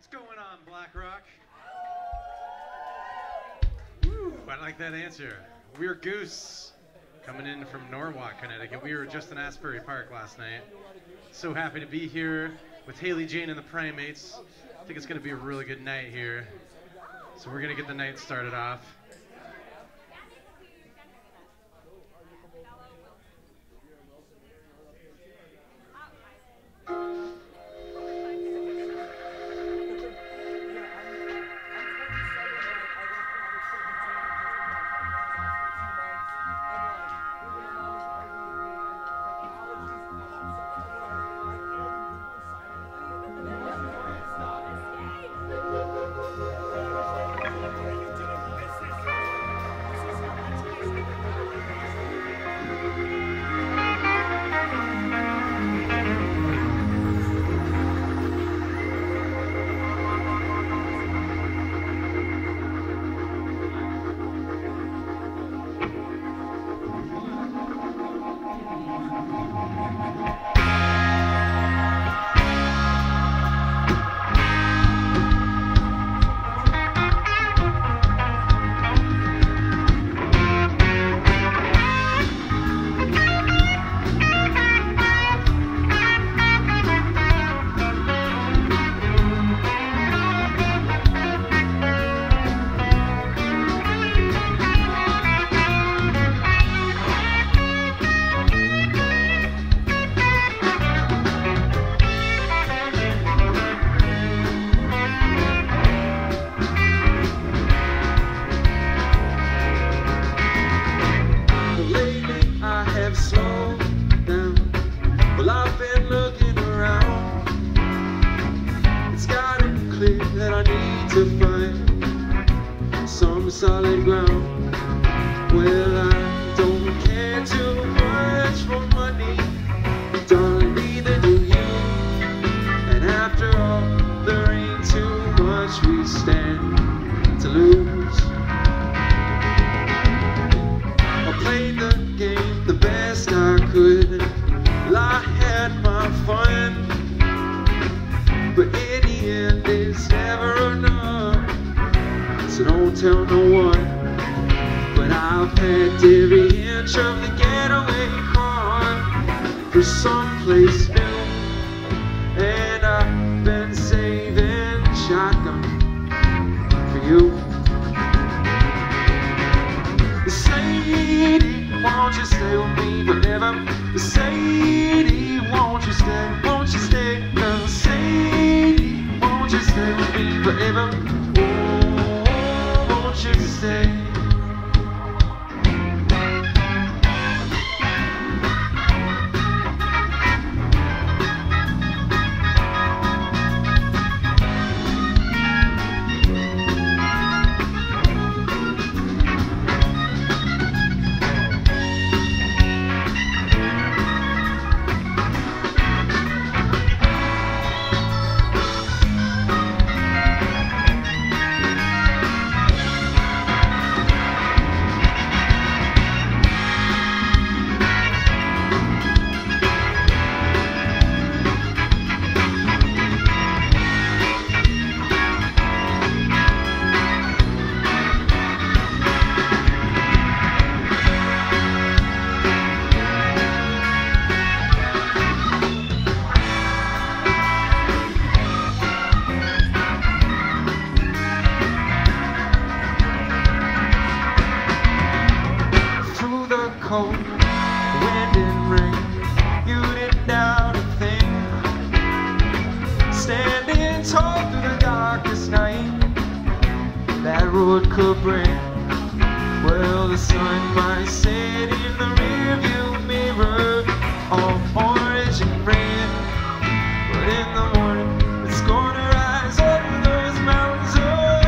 What's going on, Black Rock? Woo, I like that answer. We're Goose, coming in from Norwalk, Connecticut. We were just in Asbury Park last night. So happy to be here with Haley Jane and the Primates. I think it's going to be a really good night here. So we're going to get the night started off. Solid ground. Well, I don't care too much for money, darling, neither do you. And after all, there ain't too much we stand to lose. I played the game the best I could. Well, I had my fun, but in the end, it's never enough. So don't tell no one, but I've packed every inch of the getaway car for someplace new, and I've been saving shotgun for you. Sadie, won't you stay with me forever? Sadie, won't you stay? Won't you stay? Sadie, won't you stay with me forever? Stay. Could bring. Well, the sun might set in the rearview mirror, all orange and red, but in the morning it's gonna rise over those mountains. Oh,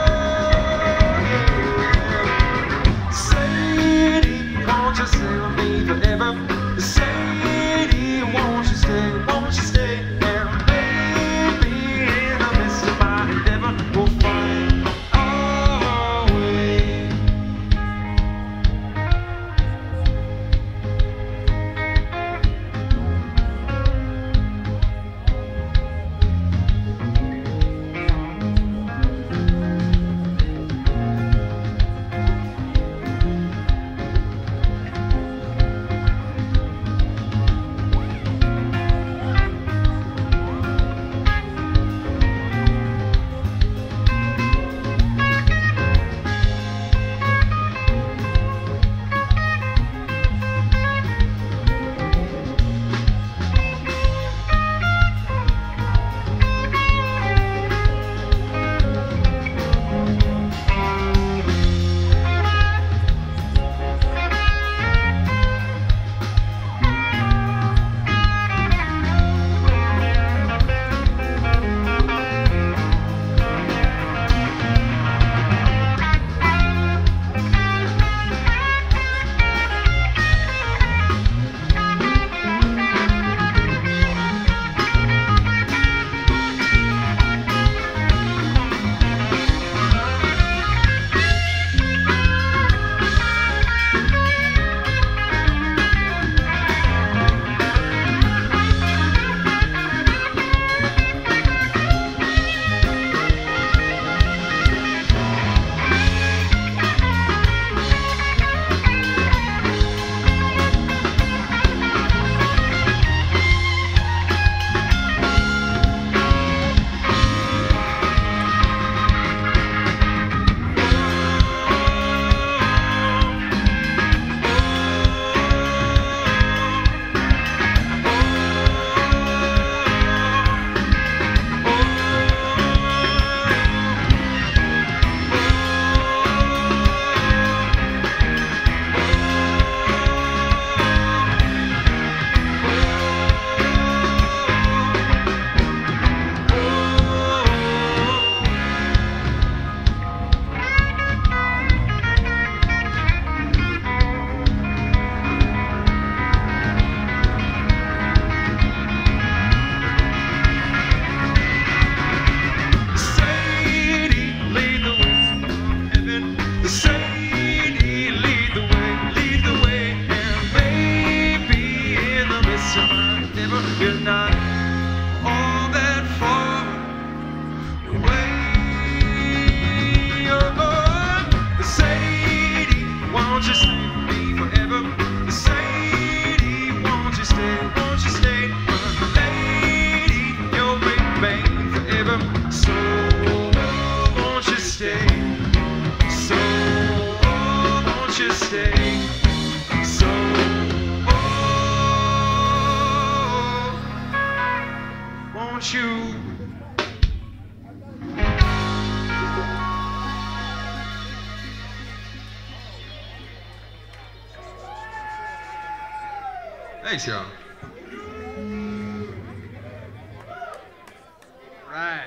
yeah. Sadie, won't you stay with me forever? Sadie, won't you stay? Won't you stay? And maybe in the midst of my endeavor, we'll find. Thanks, y'all. Right.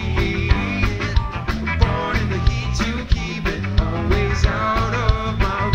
Born in the heat to keep it always out of my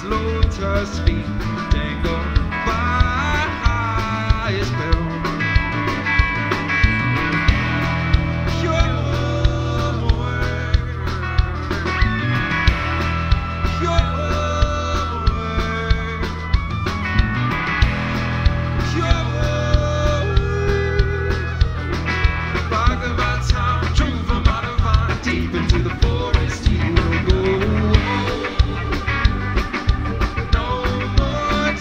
his lotus feet dangle by his bell. No more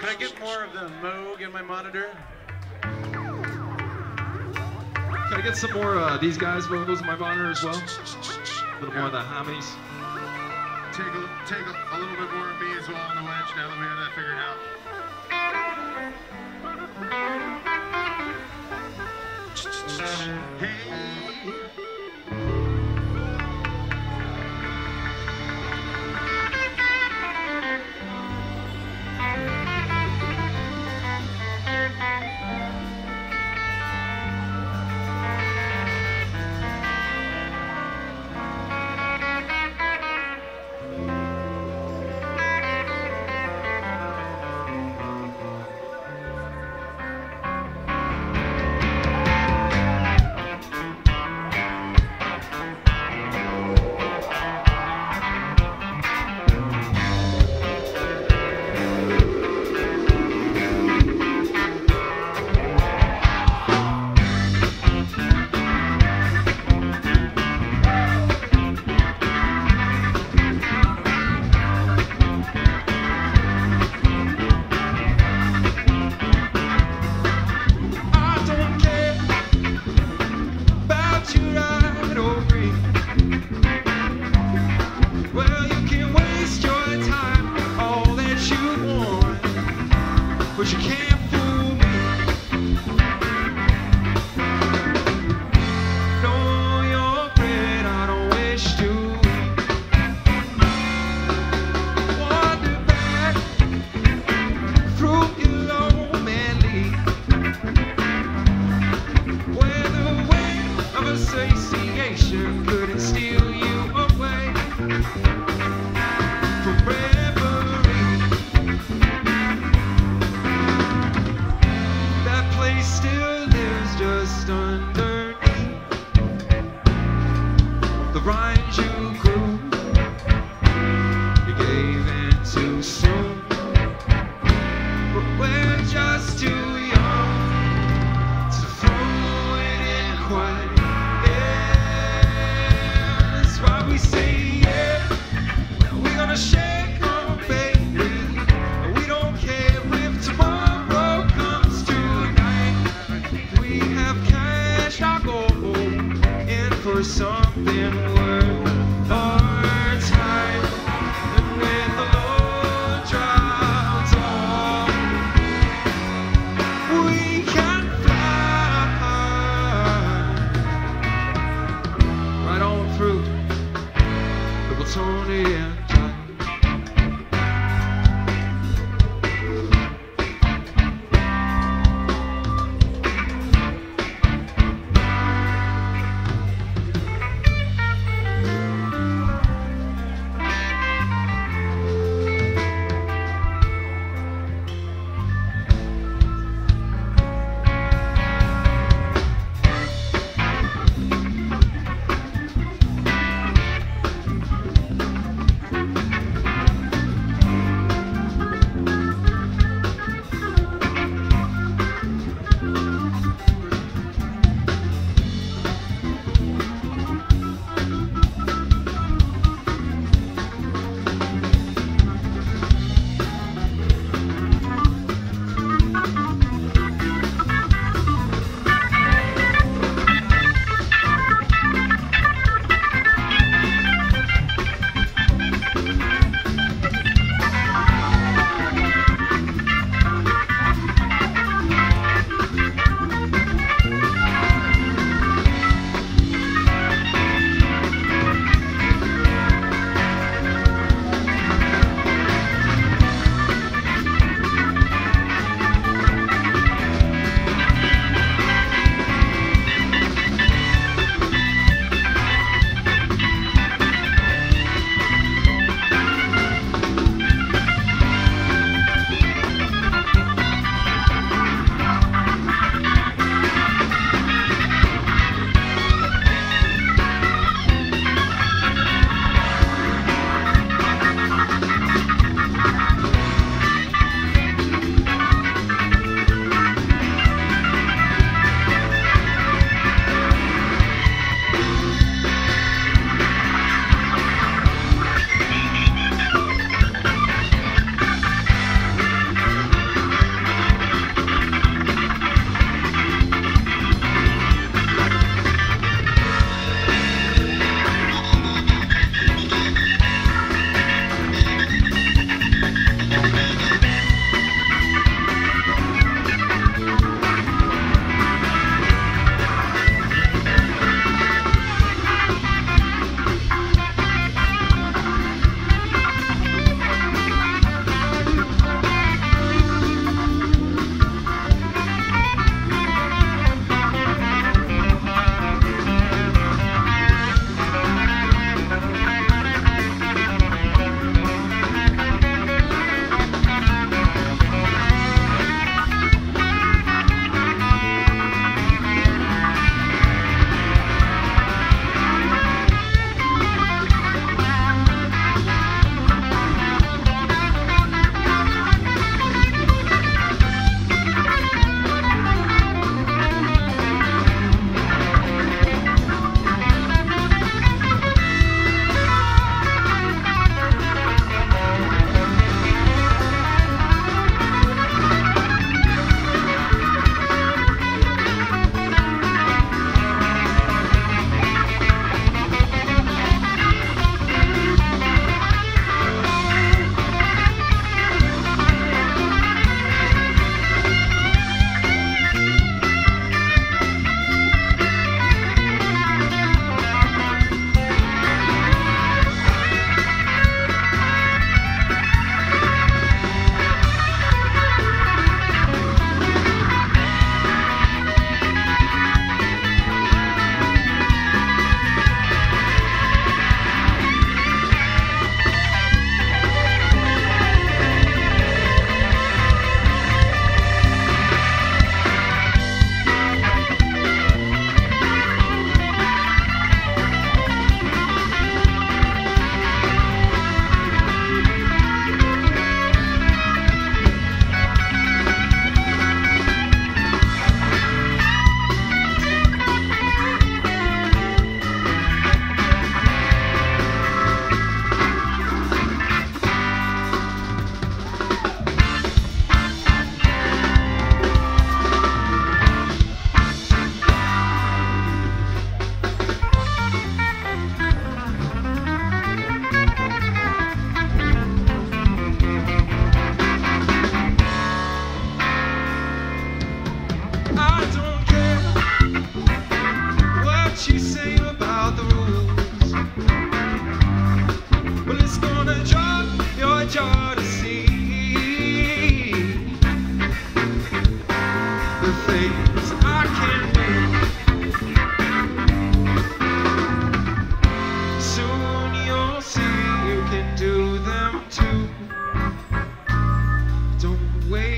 Can I get more of the Moog in my monitor? Can I get some more these guys' vocals in my monitor as well? A little more of the harmonies. Take a little bit more of me as well on the wedge now that we have that figured out. Hey.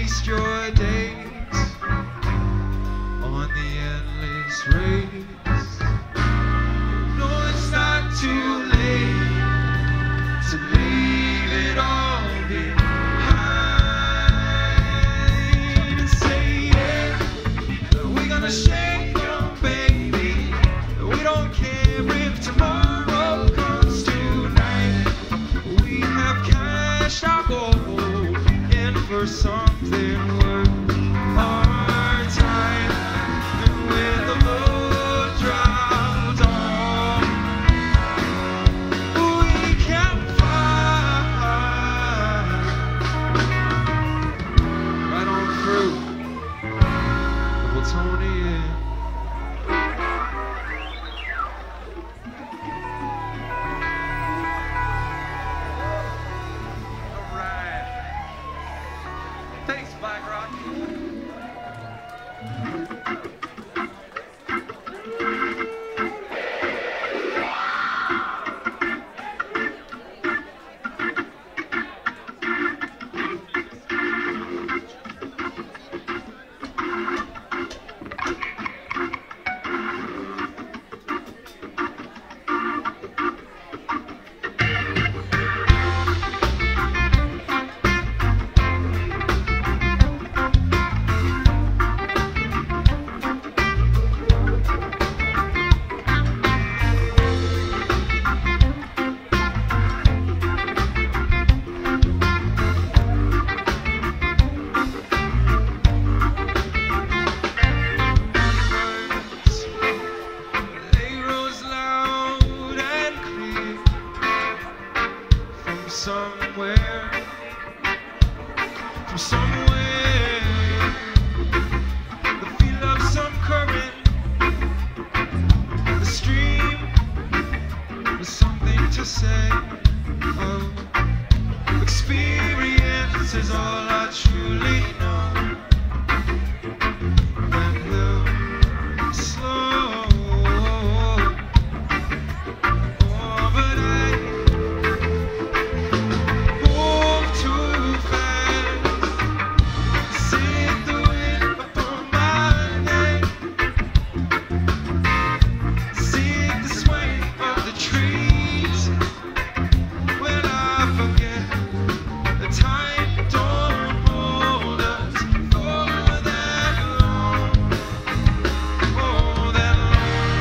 waste your days on the endless race. No, it's not too late to leave it all behind and say, yeah, we're gonna shake your baby. We don't care if tomorrow comes tonight. We have cashed our gold in for something worth our time. And with the blood dropped on, we can fly right on through Plutonian. Alright. Thanks, Black Rock. They rose loud and clear from somewhere, the feel of some current, the stream was something to say. Oh, experience is all I truly know. And we'll slow, oh, but I move too fast. Sit the wind upon my neck. Sit the sway of the trees. When I forget the time don't hold us for that long, oh, that long.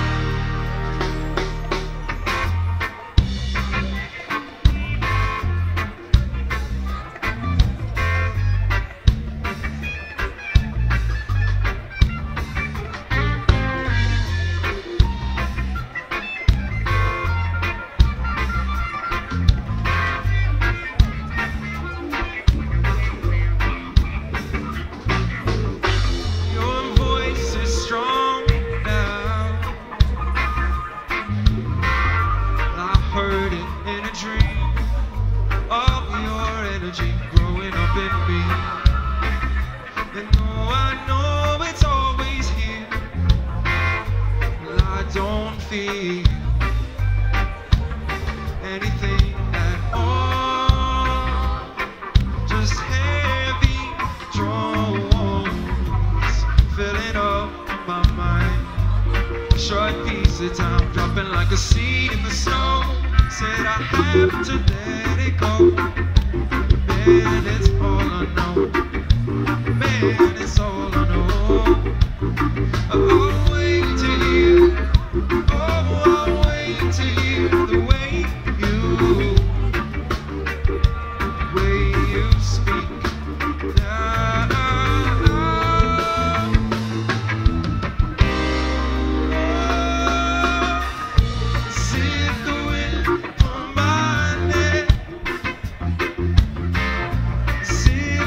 Your voice is strong now. I heard it in a dream. All your energy growing up in me. And though I know it's always here, well, I don't feel anything at all. Just heavy drones filling up my mind. Short piece of time dropping like a seed in the snow. Said I have to let it go. Man, it's all I know. Man, it's all I know. I'll wait to hear. Oh, I'll wait to hear the way you speak. Sit the wind on my neck. Sit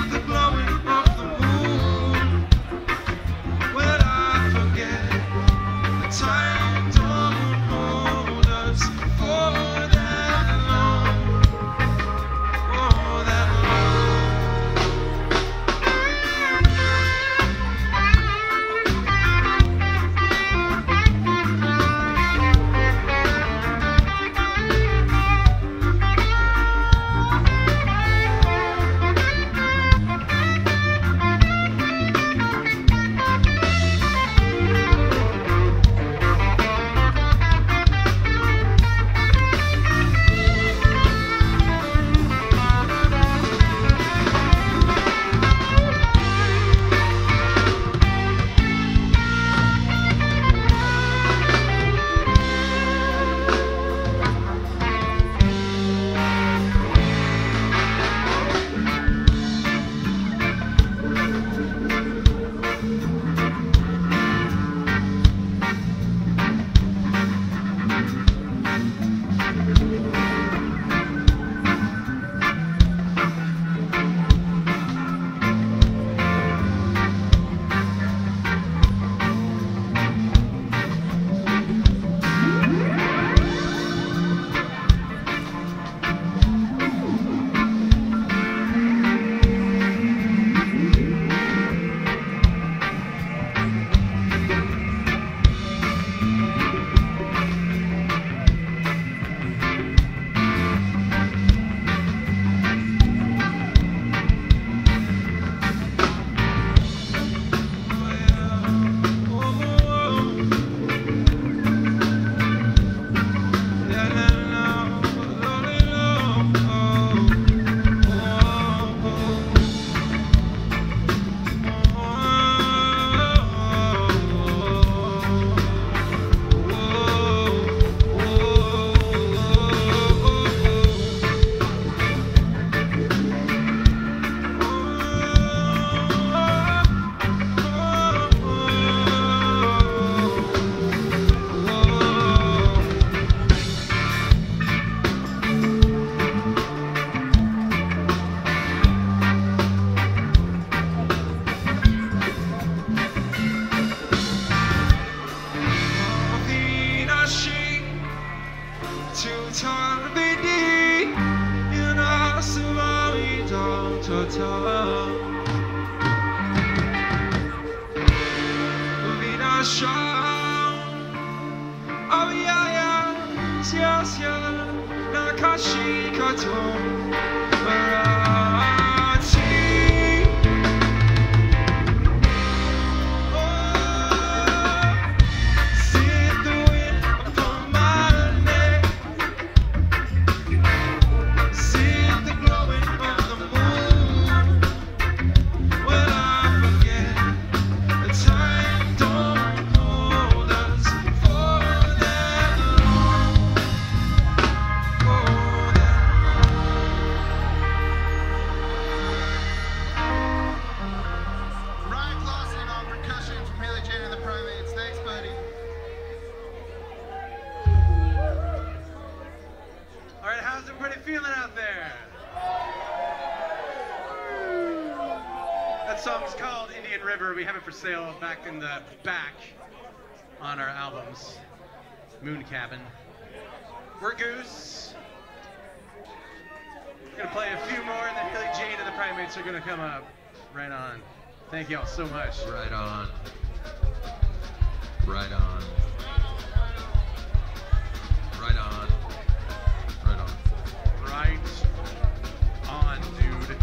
percussion. Oh yeah, yeah, yes, yeah. Nakashi katon marati. Oh, see the wind upon my neck. See the glowing of the moon. When I forget the time don't hold us for that long. For that Ryan Clausen on percussion from Haley Jane and the Primates. Thanks, buddy. All right, how's everybody feeling out there? That song's called Indian River. We have it for sale back in the back on our albums. Moon Cabin. We're Goose. We're gonna play a few more, and then Haley Jane and the Primates are gonna come up. Right on. Thank y'all so much. Right on. Right on. Right on. Right on. Right on, dude.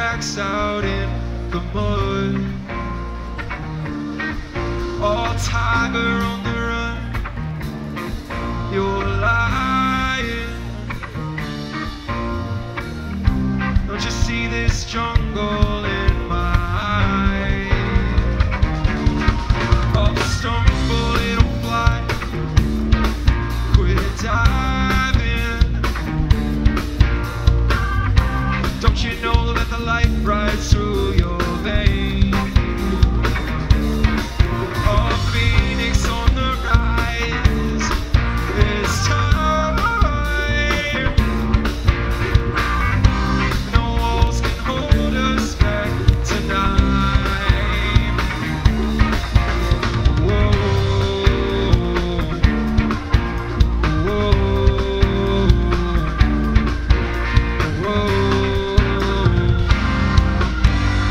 tracks out in the mud. Oh, tiger on the run, you're lying. Don't you see this jungle in my eyes? Up stumble, it'll fly. Quit diving. Don't you know that the light rides through your veins? Oh, Phoenix on the rise. It's time. No walls can hold us back tonight. Whoa, whoa, whoa.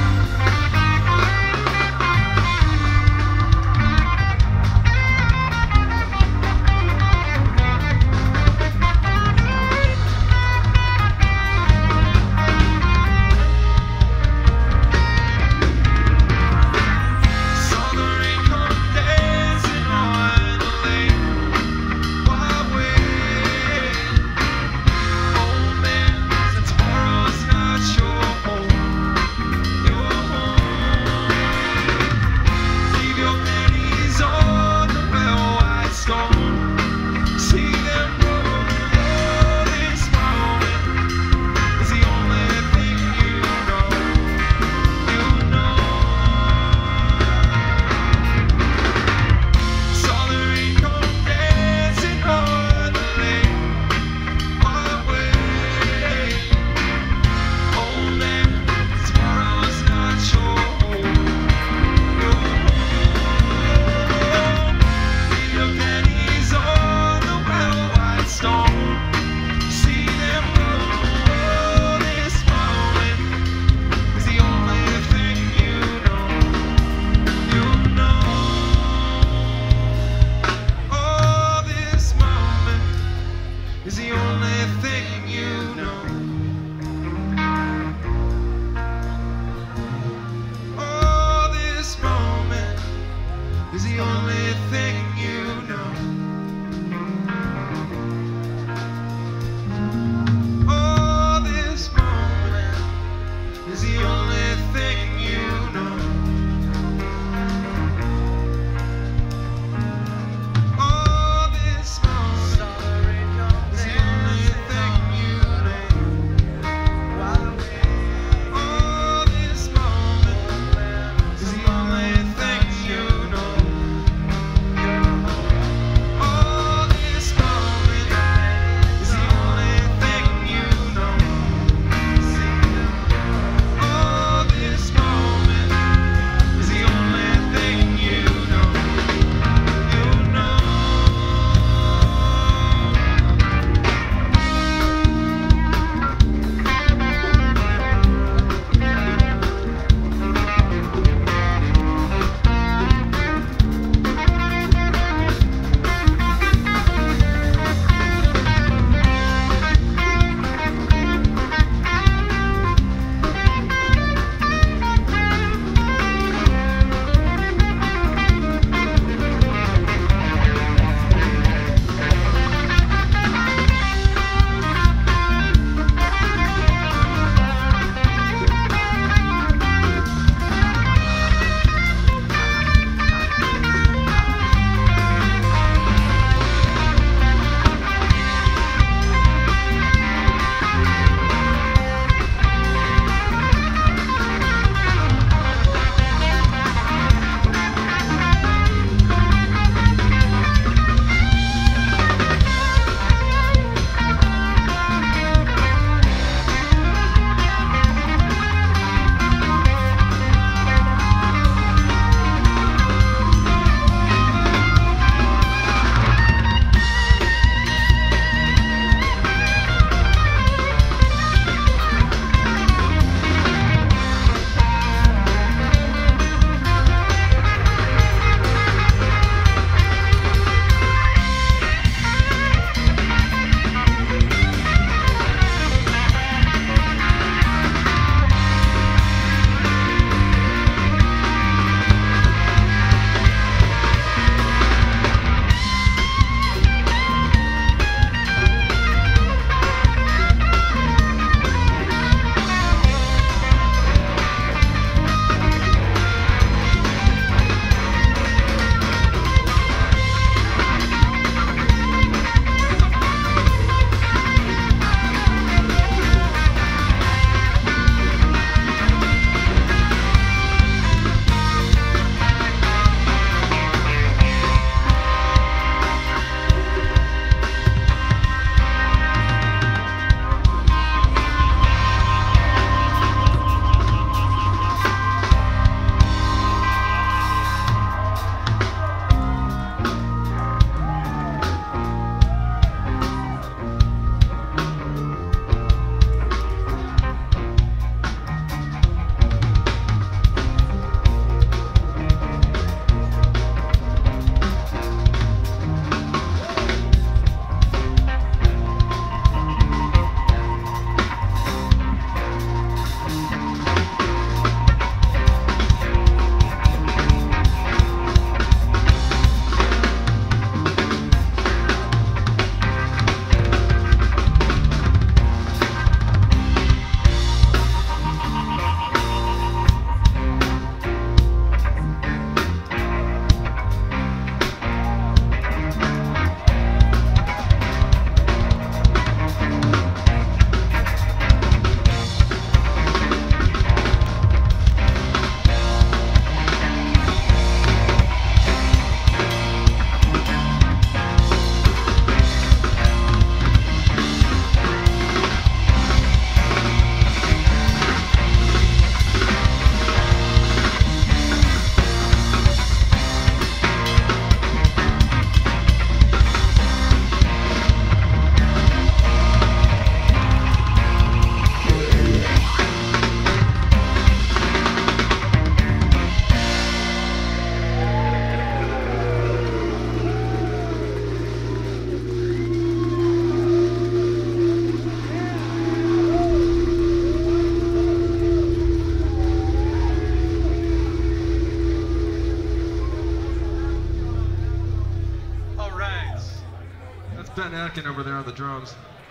Atkind over there on the drums.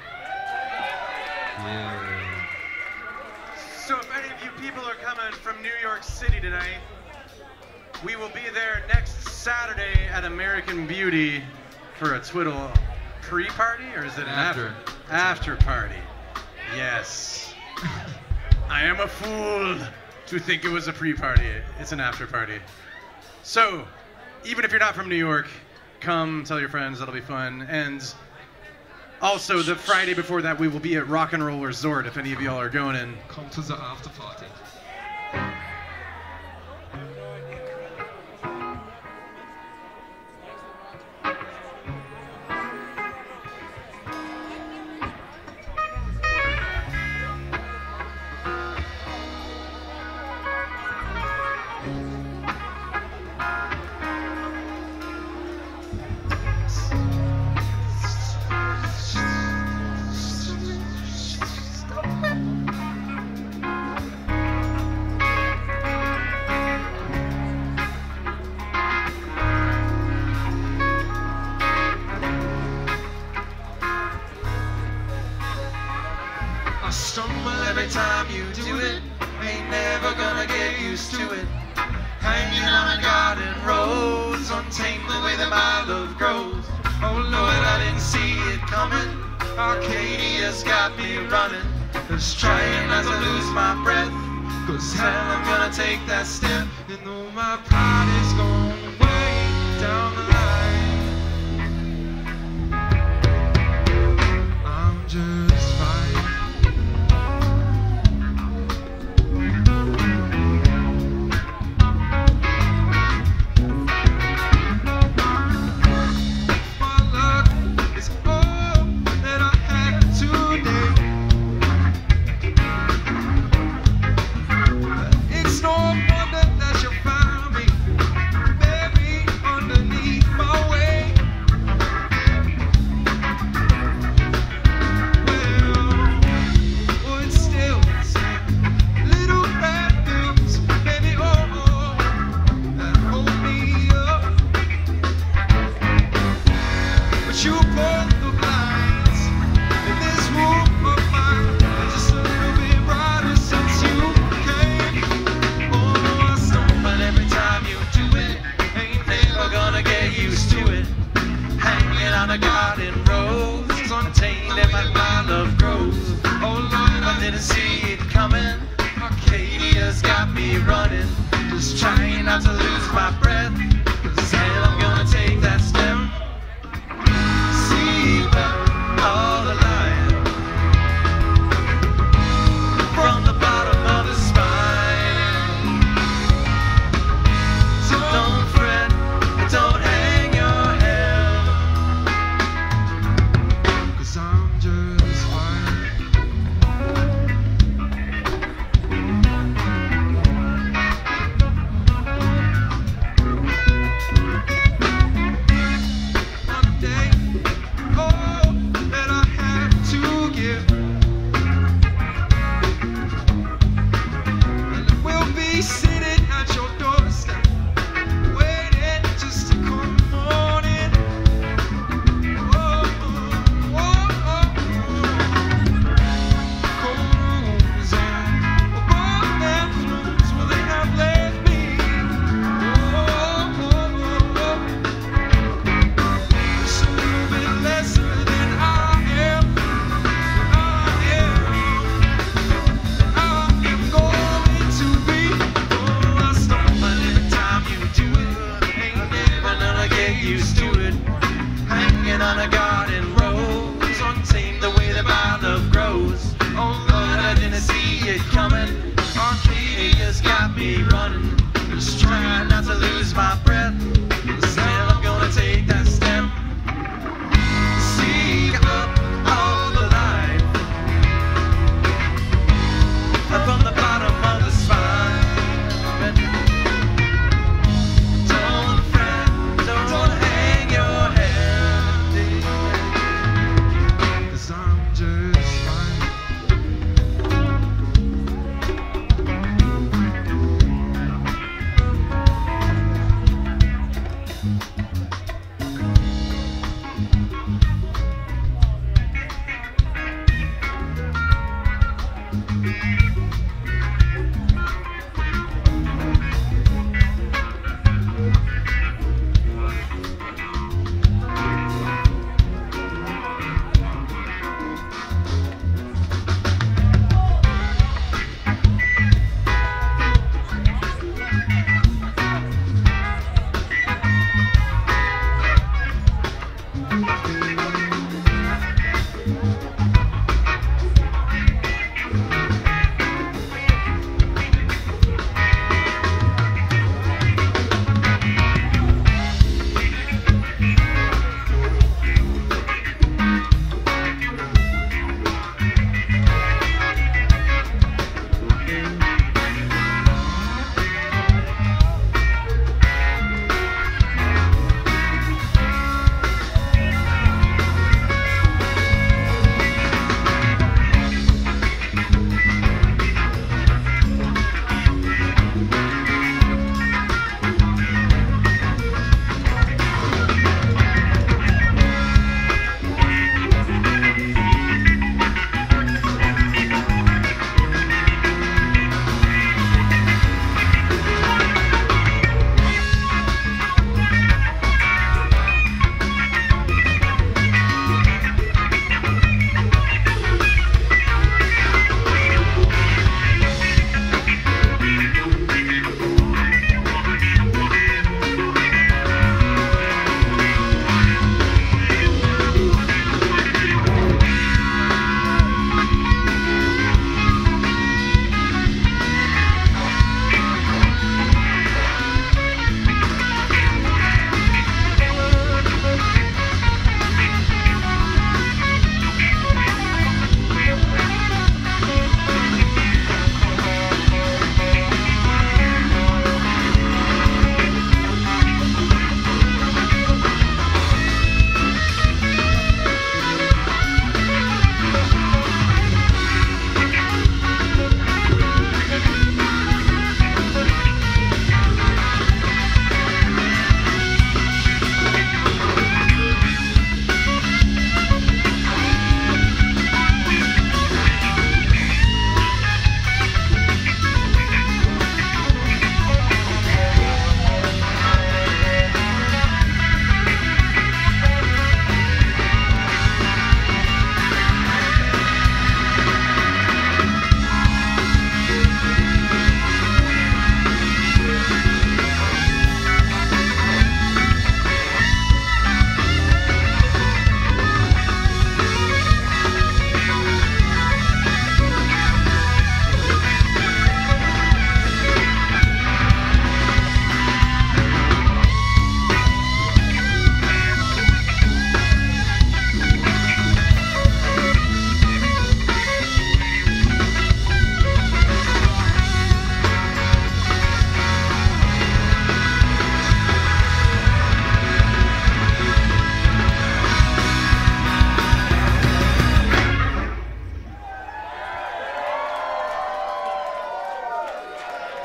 Yeah. So if any of you people are coming from New York City tonight, we will be there next Saturday at American Beauty for a Twiddle pre-party, or is it an after party? Yes. I am a fool to think it was a pre-party. It's an after party. So, even if you're not from New York, come tell your friends, that'll be fun. And also, the Friday before that, we will be at Rock and Roll Resort if any of y'all are going in. Come to the after party. Arcadia's got me running, just trying not to lose my breath. Cause hell, I'm gonna take that step, and though my pride is going way down the line, I'm just fine. My luck is all that I had today. It's no wonder that you found me buried underneath my way. Well, it's still the same little bad things, baby, oh, that hold me up. But you pulled the blinds in this room of mine, just a little bit brighter since you came. Oh, I stumble every time you do it, ain't never gonna get used to it. Hanging on a garden rose, untamed and my love grows. Oh Lord, I didn't see it coming. Arcadia's got me running, just trying not to lose my breath. Cause hell, I'm gonna take that step. See all the light from the bottom of the spine. So don't fret, don't hang your head, cause I'm just fine. One day, all that I had to give, and we'll be sitting at your doorstep, waiting just to come on in. Whoa, whoa, whoa. Cold rooms and warm and flumes, will they have left me? Whoa, just a little bit lesser than I am. I am going to be. Oh, I stumble every time you do it, ain't never gonna get used to it. Hanging on a garden rose, untamed the way that my love grows. Oh Lord, I didn't see it coming. Arcadia's got me running, just trying not to lose my breath. Cause hell, I'm gonna take that step. See up all the light from the bottom of the spine. Don't fret, don't hang your head, cause I'm just fine.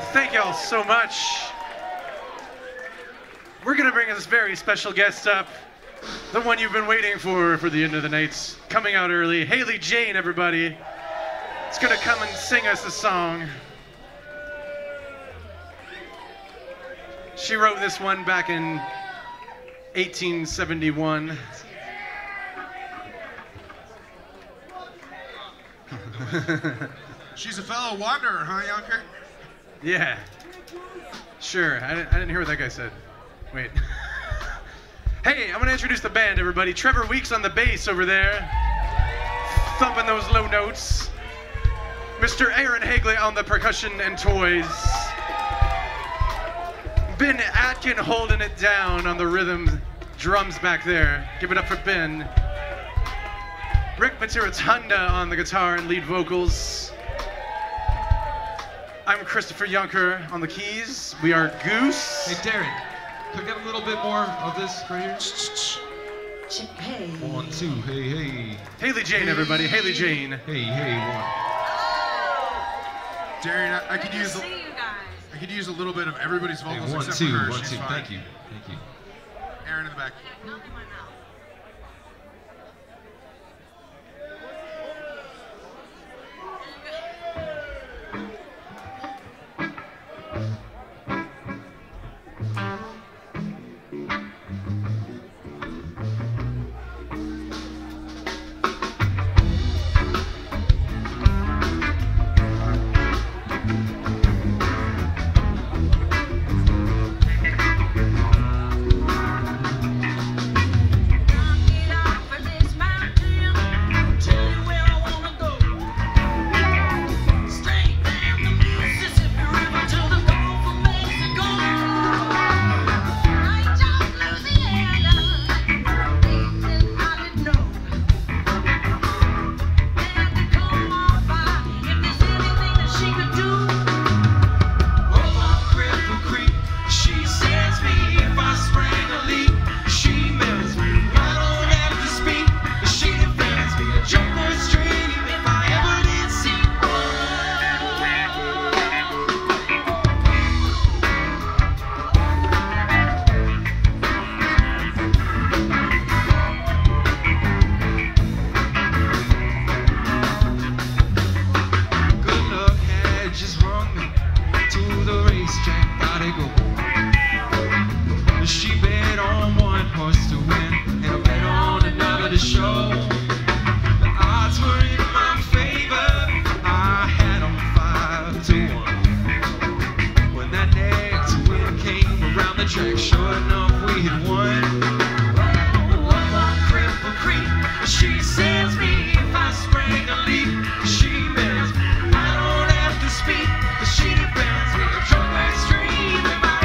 Thank y'all so much. We're gonna bring this very special guest up, the one you've been waiting for the end of the night, coming out early. Haley Jane, everybody. It's gonna come and sing us a song. She wrote this one back in 1871. She's a fellow wanderer, huh, Yunker? Yeah. Sure. I didn't hear what that guy said. Wait. Hey, I'm gonna introduce the band, everybody. Trevor Weeks on the bass over there, thumping those low notes. Mr. Aaron Hagele on the percussion and toys. Ben Atkind holding it down on the rhythm drums back there. Give it up for Ben. Rick Mitarotonda on the guitar and lead vocals. I'm Kristopher Yunker on the keys. We are Goose. Hey, Darren, could I get a little bit more of this right here? Hey. 1, 2, hey, hey. Haley Jane, everybody. Haley Jane. Hey, hey, 1. Darren, I could Good to use see you guys. I could use a little bit of everybody's Hey, vocals 1, except 2, for her. 1, She's 2. fine. Thank you. Thank you. Aaron in the back. Not in my mouth. She defends me, a drunk extreme.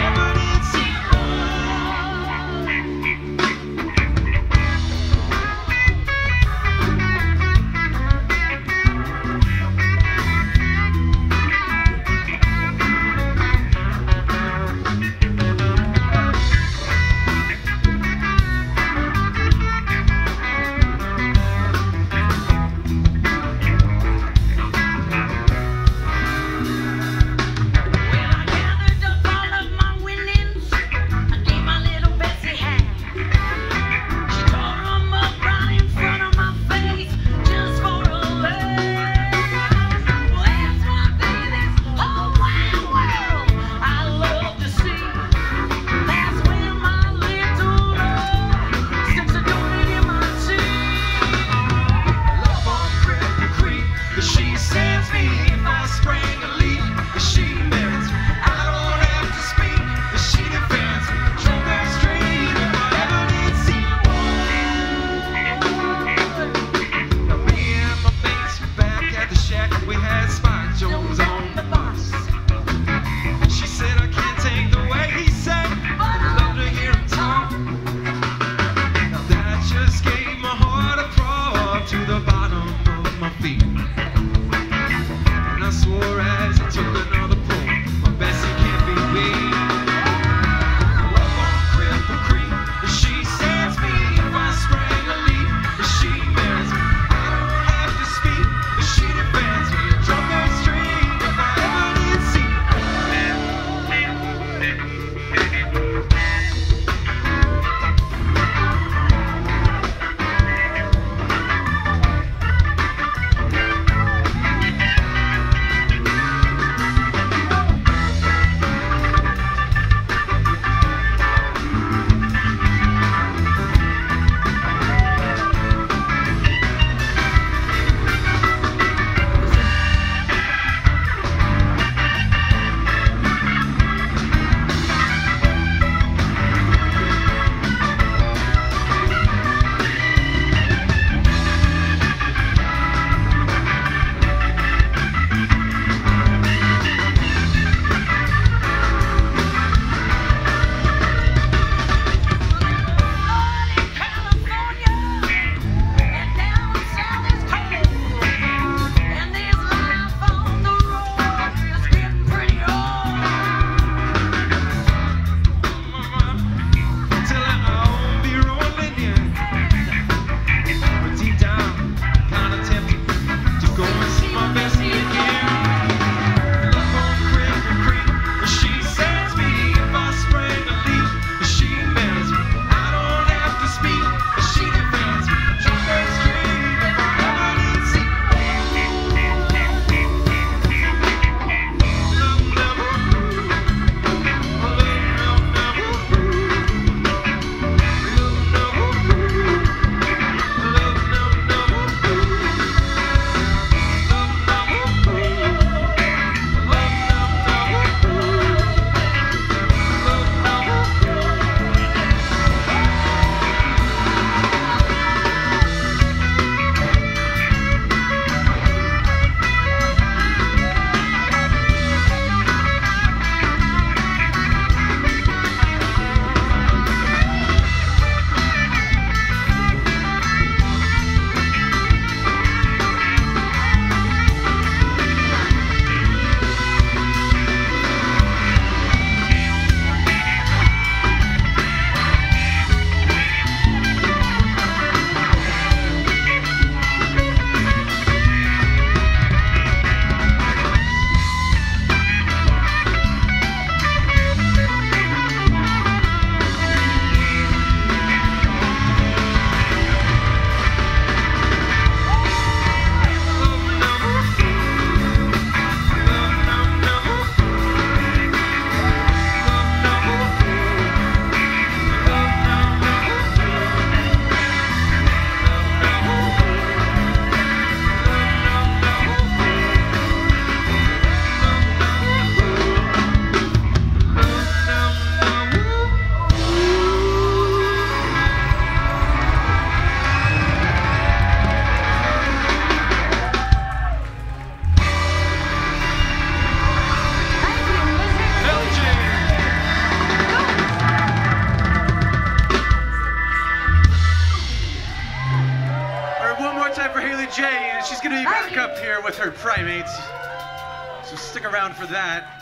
heard primates, so stick around for that.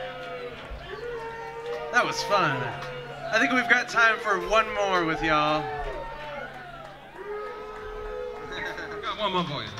That was fun. I think we've got time for one more with y'all. Got one more for you.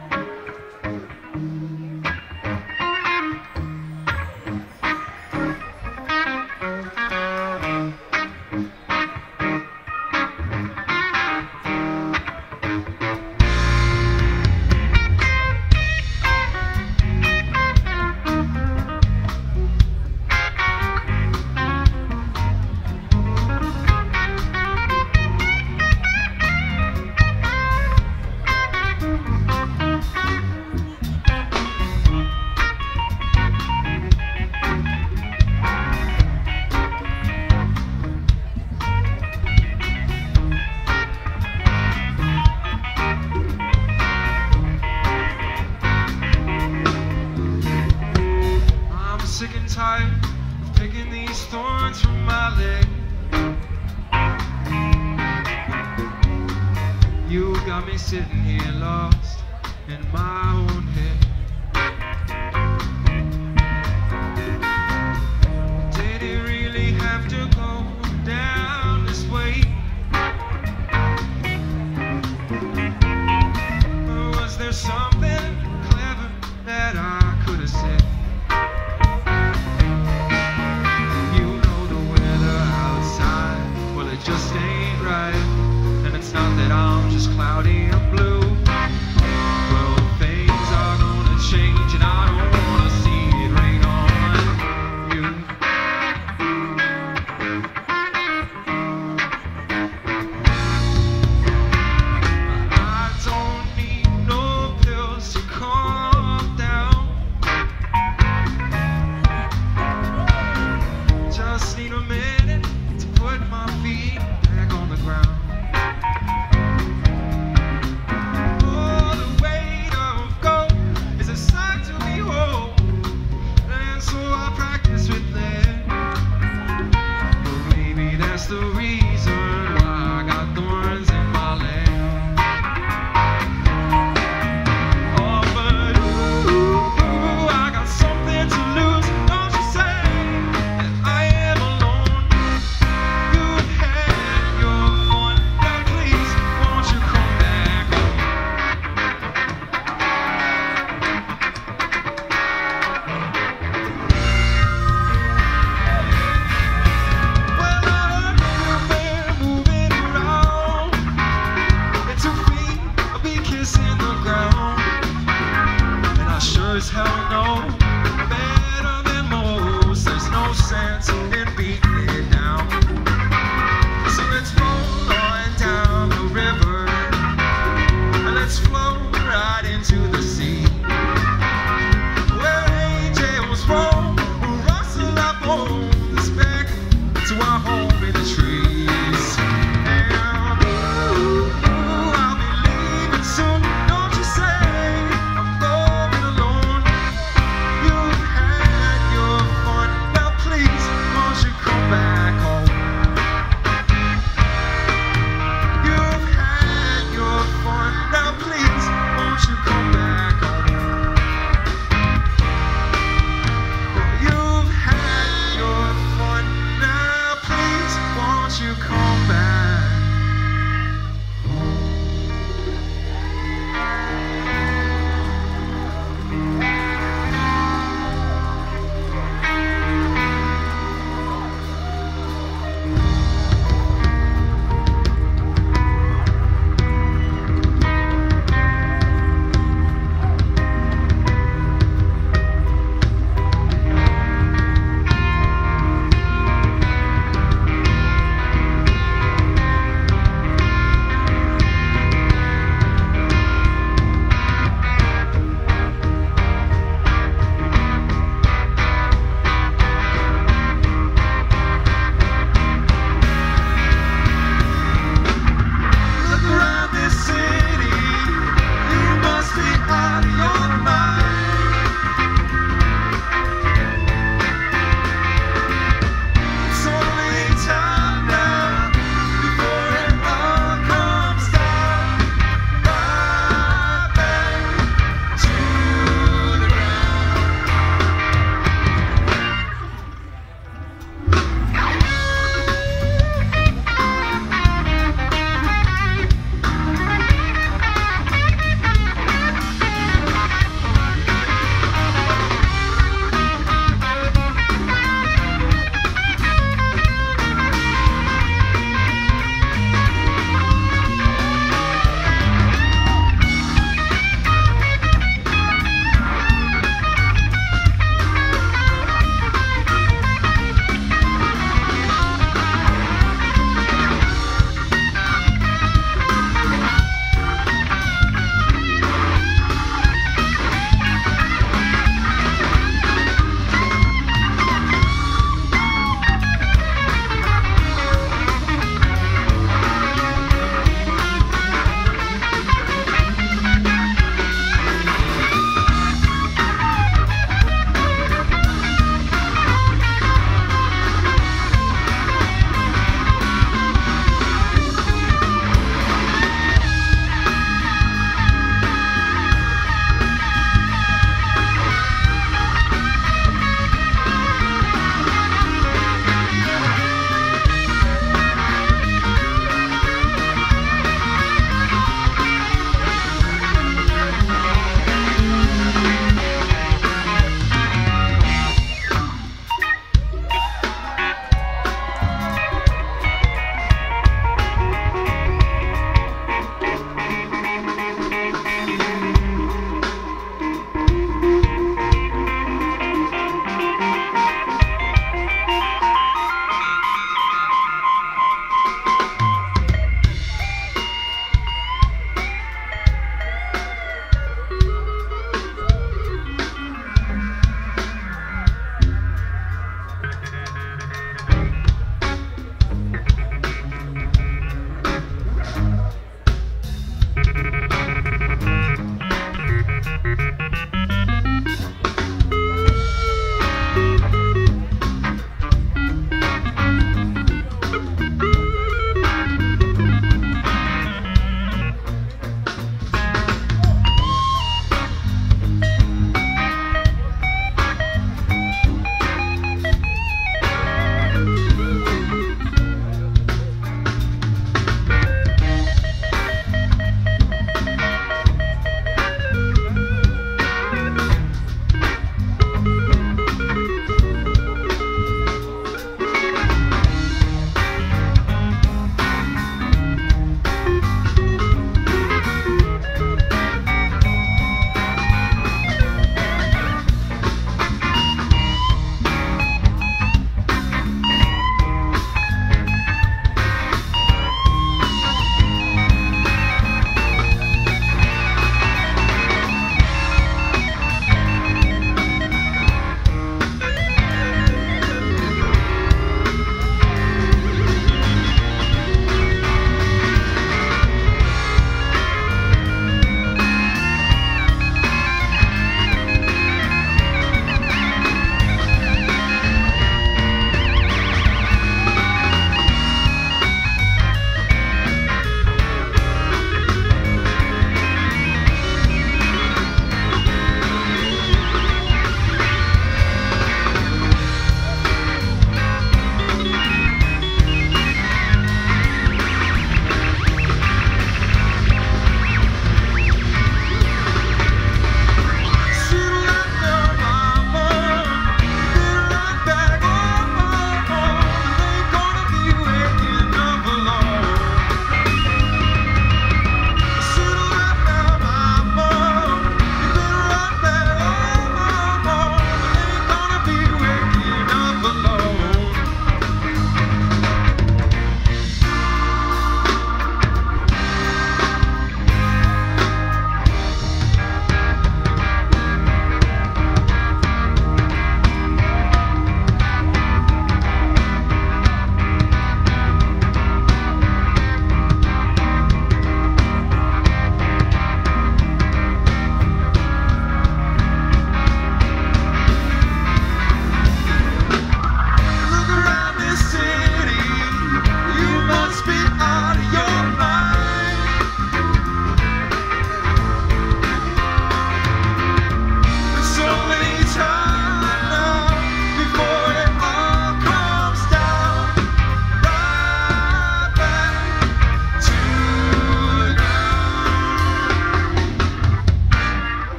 Sitting here lost in my own head. Did it really have to go down this way? Or was there something clever that I could have said? You know the weather outside, well it just ain't right. And it's not that I'm just cloudy and blue. Well, things are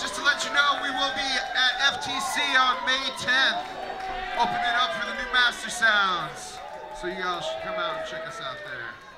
Just to let you know, we will be at FTC on May 10th, opening up for the new Master Sounds. So you all should come out and check us out there.